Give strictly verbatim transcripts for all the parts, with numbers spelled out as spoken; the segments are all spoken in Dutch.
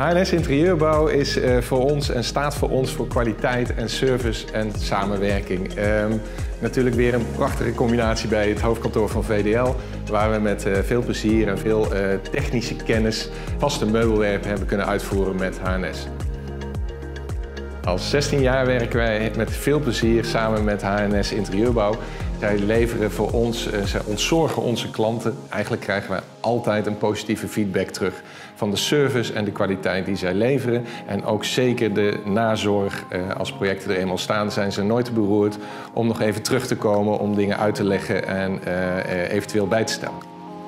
H N S Interieurbouw is uh, voor ons en staat voor ons voor kwaliteit en service en samenwerking. Um, natuurlijk weer een prachtige combinatie bij het hoofdkantoor van V D L, waar we met uh, veel plezier en veel uh, technische kennis vaste meubelwerken hebben kunnen uitvoeren met H N S. Al zestien jaar werken wij met veel plezier samen met H N S Interieurbouw. Zij leveren voor ons, zij ontzorgen onze klanten. Eigenlijk krijgen wij altijd een positieve feedback terug van de service en de kwaliteit die zij leveren. En ook zeker de nazorg. Als projecten er eenmaal staan, zijn ze nooit te beroerd om nog even terug te komen om dingen uit te leggen en uh, eventueel bij te stellen.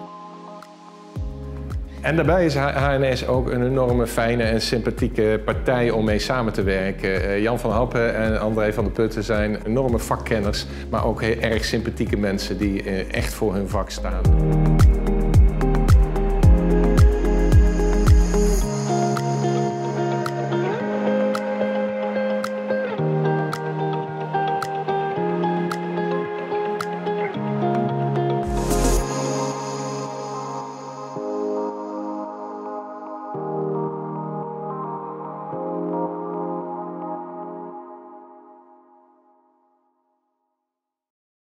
En daarbij is H N S ook een enorme fijne en sympathieke partij om mee samen te werken. Jan van Happen en André van der Putten zijn enorme vakkenners, maar ook heel erg sympathieke mensen die echt voor hun vak staan.